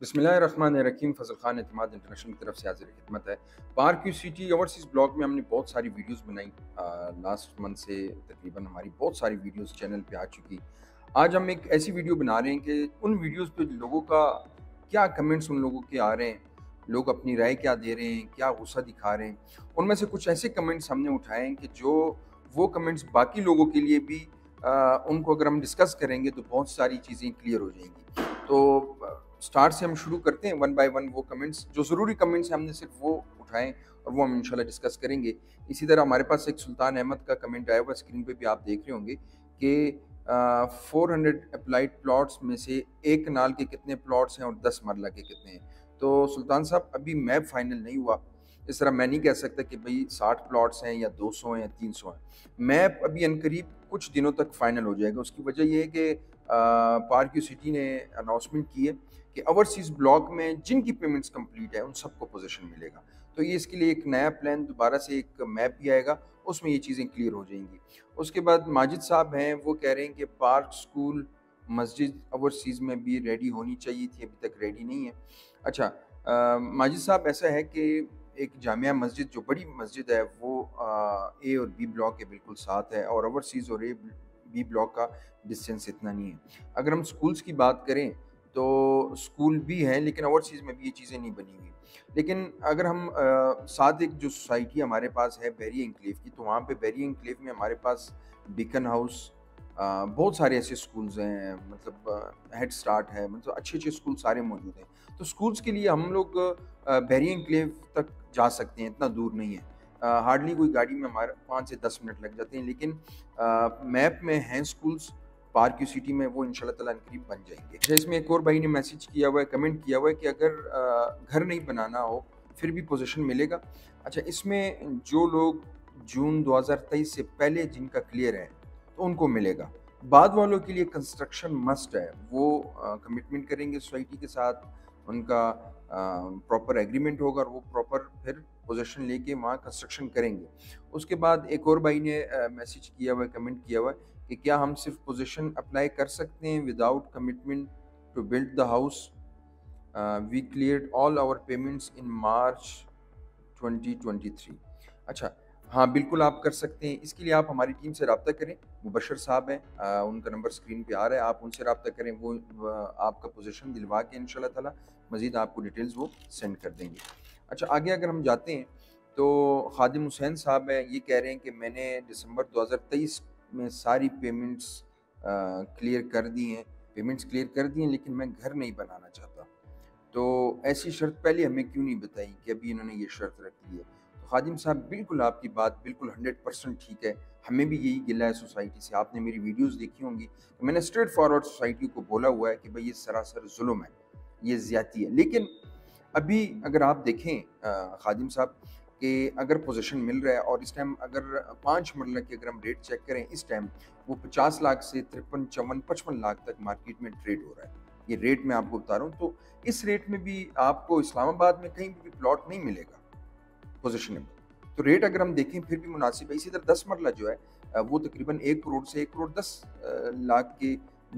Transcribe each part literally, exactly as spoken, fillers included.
बिस्मिल्लाहिर्रहमानिर्रहीम। फ़ज़ल ख़ान एतिमाद इंटरनेशनल की तरफ से हाज़िर खिदमत है। पार्क की सिटी ओवरसीज़ ब्लॉग में हमने बहुत सारी वीडियोस बनाई। लास्ट मंथ से तकरीबन हमारी बहुत सारी वीडियोस चैनल पे आ चुकी। आज हम एक ऐसी वीडियो बना रहे हैं कि उन वीडियोस पे लोगों का क्या कमेंट्स उन लोगों के आ रहे हैं, लोग अपनी राय क्या दे रहे हैं, क्या गुस्सा दिखा रहे हैं। उनमें से कुछ ऐसे कमेंट्स हमने उठाए हैं कि जो वो कमेंट्स बाकी लोगों के लिए भी आ, उनको अगर हम डिस्कस करेंगे तो बहुत सारी चीज़ें क्लियर हो जाएंगी। तो स्टार्ट से हम शुरू करते हैं वन बाय वन। वो कमेंट्स जो ज़रूरी कमेंट्स हैं हमने सिर्फ वो उठाएं और वो हम इंशाल्लाह डिस्कस करेंगे। इसी तरह हमारे पास एक सुल्तान अहमद का कमेंट आया हुआ, स्क्रीन पे भी आप देख रहे होंगे कि फोर हंड्रेड अप्लाइड प्लॉट्स में से एक कनाल के कितने प्लॉट्स हैं और दस मरला के कितने हैं। तो सुल्तान साहब, अभी मैप फाइनल नहीं हुआ। इस तरह मैं नहीं कह सकता कि भाई साठ प्लॉट्स हैं या दो सौ हैं या तीन सौ हैं। मैप अभी अनकरीब कुछ दिनों तक फाइनल हो जाएगा। उसकी वजह यह है कि पार्क सिटी ने अनाउंसमेंट की है कि ओवरसीज़ ब्लॉक में जिनकी पेमेंट्स कंप्लीट है उन सबको पोजीशन मिलेगा। तो ये इसके लिए एक नया प्लान, दोबारा से एक मैप भी आएगा, उसमें ये चीज़ें क्लियर हो जाएंगी। उसके बाद माजिद साहब हैं, वो कह रहे हैं कि पार्क स्कूल मस्जिद ओवरसीज़ में भी रेडी होनी चाहिए थी, अभी तक रेडी नहीं है। अच्छा, अ, माजिद साहब, ऐसा है कि एक जामिया मस्जिद जो बड़ी मस्जिद है वो ए और बी ब्लॉक के बिल्कुल साथ है और ओवरसीज़ और ए बी ब्लॉक का डिस्टेंस इतना नहीं है। अगर हम स्कूल्स की बात करें तो स्कूल भी हैं, लेकिन ओवरसीज़ में भी ये चीज़ें नहीं बनी हुई। लेकिन अगर हम अ, साथ एक जो सोसाइटी हमारे पास है बैरी एनक्लेव की, तो वहाँ पे बैरी एनक्लेव में हमारे पास बीकन हाउस, अ, बहुत सारे ऐसे स्कूल्स हैं, मतलब हेड स्टार्ट है, मतलब अच्छे अच्छे स्कूल सारे मौजूद हैं। तो स्कूल्स के लिए हम लोग बैरी एनक्लेव तक जा सकते हैं, इतना दूर नहीं है। हार्डली कोई गाड़ी में हमारे पाँच से दस मिनट लग जाते हैं। लेकिन मैप में हैं स्कूल्स पार्क की सिटी में, वो इंशाल्लाह ताला करीब बन जाएंगे। अच्छा, इसमें एक और भाई ने मैसेज किया हुआ है, कमेंट किया हुआ है कि अगर अ, घर नहीं बनाना हो फिर भी पोजीशन मिलेगा। अच्छा, इसमें जो लोग जून दो हज़ार तेईस से पहले जिनका क्लियर है तो उनको मिलेगा। बाद वालों के लिए कंस्ट्रक्शन मस्ट है, वो कमिटमेंट करेंगे सोसाइटी के साथ, उनका प्रॉपर एग्रीमेंट होगा और वो प्रॉपर फिर पोजीशन लेके वहाँ कंस्ट्रक्शन करेंगे। उसके बाद एक और भाई ने मैसेज किया हुआ है, कमेंट किया हुआ है कि क्या हम सिर्फ पोजीशन अप्लाई कर सकते हैं without commitment to build the house. We cleared all our payments in March twenty twenty three. अच्छा, हाँ बिल्कुल आप कर सकते हैं। इसके लिए आप हमारी टीम से रब्ता करें। मुबशर साहब हैं, आ, उनका नंबर स्क्रीन पे आ रहा है, आप उनसे रब्ता करें। वो आ, आपका पोजीशन दिलवा के इंशाल्लाह ताला मज़ीद आपको डिटेल्स वो सेंड कर देंगे। अच्छा, आगे अगर हम जाते हैं तो खादिम हुसैन साहब हैं, ये कह रहे हैं कि मैंने दिसंबर दो हज़ार तेईस में सारी पेमेंट्स क्लियर कर दी हैं पेमेंट्स क्लियर कर दी हैं लेकिन मैं घर नहीं बनाना चाहता। तो ऐसी शर्त पहले हमें क्यों नहीं बताई कि अभी इन्होंने ये शर्त रख ली है। तो खादिम साहब, बिल्कुल आपकी बात बिल्कुल हंड्रेड परसेंट ठीक है। हमें भी यही गिला है सोसाइटी से। आपने मेरी वीडियोस देखी होंगी, तो मैंने स्ट्रेट फॉरवर्ड सोसाइटी को बोला हुआ है कि भाई ये सरासर जुल्म है, ये ज़्यादती है। लेकिन अभी अगर आप देखें अ, खादिम साहब कि अगर पोजीशन मिल रहा है और इस टाइम अगर पाँच मरला की अगर हम रेट चेक करें, इस टाइम वो पचास लाख से तिरपन चौवन पचपन लाख तक मार्केट में ट्रेड हो रहा है। ये रेट मैं आपको बता रहा हूँ। तो इस रेट में भी आपको इस्लामाबाद में कहीं भी प्लॉट नहीं मिलेगा पोजिशनेबल। तो रेट अगर हम देखें फिर भी मुनासिब है। इसी तरह दस मरला जो है अ, वो तकरीबन एक करोड़ से एक करोड़ दस अ, लाख के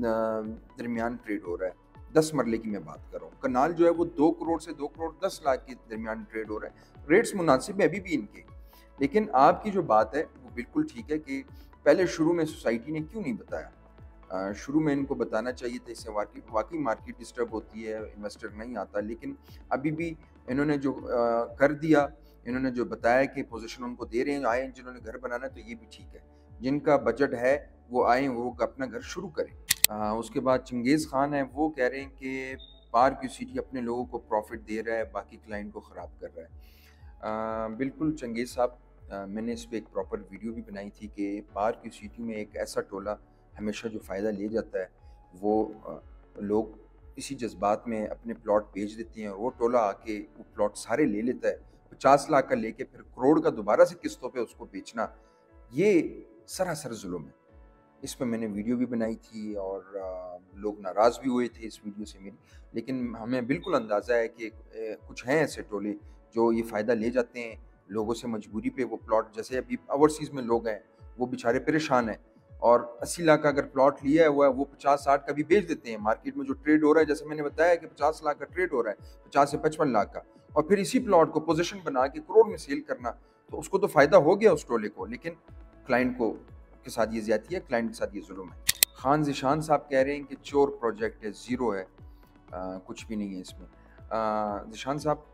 दरमियान ट्रेड हो रहा है। दस मरले की मैं बात कर रहा हूँ। कनाल जो है वो दो करोड़ से दो करोड़ दस लाख के दरमियान ट्रेड हो रहा है। रेट्स मुनासिब है अभी भी इनके। लेकिन आपकी जो बात है वो बिल्कुल ठीक है कि पहले शुरू में सोसाइटी ने क्यों नहीं बताया। अ, शुरू में इनको बताना चाहिए था। इससे वाकई वाकई मार्केट डिस्टर्ब होती है, इन्वेस्टर नहीं आता। लेकिन अभी भी इन्होंने जो अ, कर दिया, इन्होंने जो बताया कि पोजीशन उनको दे रहे हैं, आए जिन्होंने घर बनाना है तो ये भी ठीक है। जिनका बजट है वो आए, वो अपना घर शुरू करें। अ, उसके बाद चंगेज़ खान है, वो कह रहे हैं कि पार्क की सिटी अपने लोगों को प्रॉफिट दे रहा है, बाकी क्लाइंट को ख़राब कर रहा है। अ, बिल्कुल चंगेज़ साहब, अ, मैंने इस पे एक प्रॉपर वीडियो भी बनाई थी कि पार्क की सिटी में एक ऐसा टोला हमेशा जो फ़ायदा ले जाता है, वो अ, लोग इसी जज्बात में अपने प्लॉट बेच देते हैं और वो टोला आके वो प्लॉट सारे ले लेता है। पचास लाख का लेके फिर करोड़ का दोबारा से किस्तों पे उसको बेचना, ये सरासर जुल्म है। इस पे मैंने वीडियो भी बनाई थी और अ, लोग नाराज़ भी हुए थे इस वीडियो से मेरी। लेकिन हमें बिल्कुल अंदाज़ा है कि अ, कुछ हैं ऐसे टोले जो ये फ़ायदा ले जाते हैं लोगों से मजबूरी पे। वो प्लॉट, जैसे अभी ओवरसीज़ में लोग हैं, वो बेचारे परेशान हैं और अस्सी लाख का अगर प्लॉट लिया हुआ है वो पचास साठ का भी बेच देते हैं। मार्केट में जो ट्रेड हो रहा है, जैसे मैंने बताया कि पचास लाख का ट्रेड हो रहा है, पचास से पचपन लाख का, और फिर इसी प्लॉट को पोजीशन बना के करोड़ में सेल करना, तो उसको तो फायदा हो गया उस टोले को, लेकिन क्लाइंट को के साथ ये ज्यादती है, क्लाइंट के साथ ये जुल्म है। खान जिशान साहब कह रहे हैं कि चोर प्रोजेक्ट है, जीरो है, आ, कुछ भी नहीं है इसमें। आ, जिशान साहब,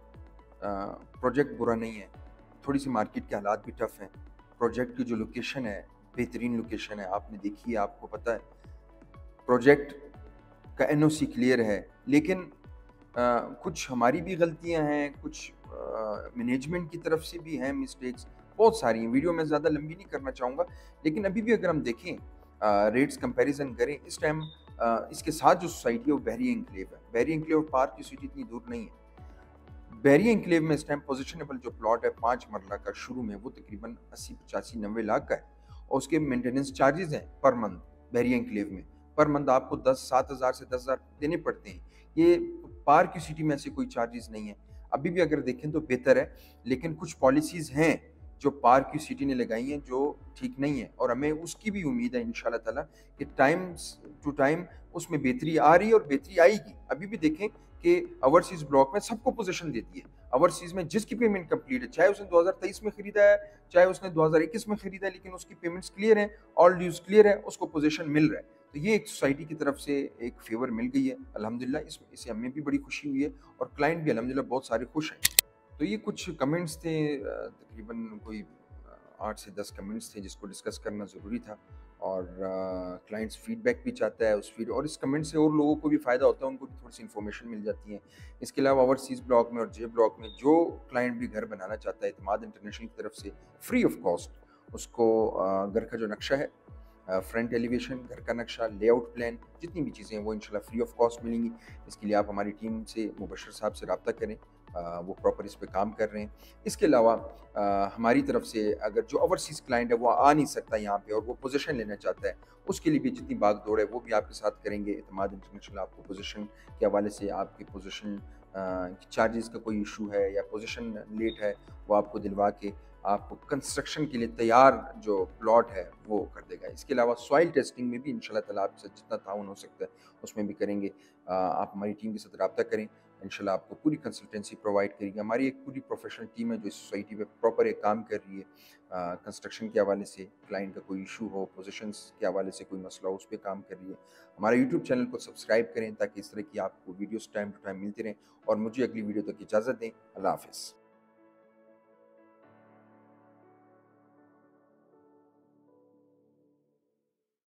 प्रोजेक्ट बुरा नहीं है, थोड़ी सी मार्केट के हालात भी टफ हैं। प्रोजेक्ट की जो लोकेशन है बेहतरीन लोकेशन है, आपने देखी है, आपको पता है। प्रोजेक्ट का एनओसी क्लियर है, लेकिन आ, कुछ हमारी भी गलतियां हैं, कुछ मैनेजमेंट की तरफ से भी हैं मिस्टेक्स, बहुत सारी हैं। वीडियो में ज़्यादा लंबी नहीं करना चाहूँगा, लेकिन अभी भी अगर हम देखें, रेट्स कंपैरिजन करें इस टाइम, इसके साथ जो सोसाइटी है वो बहरी एनक्लेव है। बहरी एनक्लेव और पार्क की सिटी इतनी दूर नहीं है। बहरी एनक्लेव में इस टाइम पोजिशनेबल जो प्लॉट है पाँच मरला का शुरू में, वो तकरीबन अस्सी पचासी नब्बे लाख का है, और उसके मेंटेनेंस चार्जेस हैं पर मंथ। बहरी एनक्लेव में पर मंथ आपको दस सात हज़ार से दस हज़ार देने पड़ते हैं। ये पार्क की सिटी में ऐसे कोई चार्जेस नहीं है। अभी भी अगर देखें तो बेहतर है, लेकिन कुछ पॉलिसीज़ हैं जो पार्क की सिटी ने लगाई हैं जो ठीक नहीं है, और हमें उसकी भी उम्मीद है इंशाल्लाह ताला कि टाइम टू टाइम उसमें बेहतरी आ रही है और बेहतरी आएगी। अभी भी देखें कि ओवरसीज ब्लॉक में सबको पोजीशन देती है। ओवरसीज में जिसकी पेमेंट कंप्लीट है, चाहे उसने दो हज़ार तेईस में खरीदा है, चाहे उसने दो हज़ार इक्कीस में खरीदा है, लेकिन उसकी पेमेंट्स क्लियर हैं, ऑल ड्यूज क्लियर है, उसको पोजीशन मिल रहा है। तो ये एक सोसाइटी की तरफ से एक फेवर मिल गई है अल्हम्दुलिल्लाह, इसमें इससे हमें भी बड़ी खुशी हुई है, और क्लाइंट भी अल्हम्दुलिल्लाह बहुत सारे खुश हैं। तो ये कुछ कमेंट्स थे, अ, तकरीबन कोई अ, आठ से दस कमेंट्स थे जिसको डिस्कस करना ज़रूरी था, और क्लाइंट्स फीडबैक भी चाहता है उस फीड, और इस कमेंट से और लोगों को भी फ़ायदा होता है, उनको भी थोड़ी सी इन्फॉर्मेशन मिल जाती है। इसके अलावा ओवरसीज़ ब्लॉक में और जे ब्लॉक में जो क्लाइंट भी घर बनाना चाहता है, एतमाद इंटरनेशनल की तरफ से फ्री ऑफ कॉस्ट उसको अ, घर का जो नक्शा है, फ्रंट एलिवेशन, घर का नक्शा, लेआउट प्लान, जितनी भी चीज़ें हैं वो इंशाल्लाह फ्री ऑफ कॉस्ट मिलेंगी। इसके लिए आप हमारी टीम से, मुबशर साहब से रब्ता करें, आ, वो प्रॉपर इस पे काम कर रहे हैं। इसके अलावा आ, हमारी तरफ से अगर जो ओवरसीज़ क्लाइंट है वो आ नहीं सकता यहाँ पे और वो पोजीशन लेना चाहता है, उसके लिए भी जितनी भाग दौड़ है वो भी आपके साथ करेंगे। एतमाद इंटरनेशनल आपको पोजीशन के हवाले से, आपके पोजीशन चार्जेस का कोई इशू है या पोजीशन लेट है, वो आपको दिलवा के आपको कंस्ट्रक्शन के लिए तैयार जो प्लॉट है वो कर देगा। इसके अलावा सॉइल टेस्टिंग में भी इंशाल्लाह ताला आपसे जितना ताउन हो सकता है उसमें भी करेंगे। आ, आप हमारी टीम के साथ रब्ता करें, इंशाल्लाह आपको पूरी कंसल्टेंसी प्रोवाइड करेगी। हमारी एक पूरी प्रोफेशनल टीम है जो इस सोसाइटी पे प्रॉपर एक काम कर रही है। कंस्ट्रक्शन के हवाले से, क्लाइंट का कोई इशू हो, पोजीशंस के हवाले से कोई मसला हो, उस पर काम कर रही है। हमारे यूट्यूब चैनल को सब्सक्राइब करें ताकि इस तरह की आपको वीडियोस टाइम टू टाइम मिलती रहें, और मुझे अगली वीडियो तक इजाज़त दें। अल्लाह हाफ़िज़।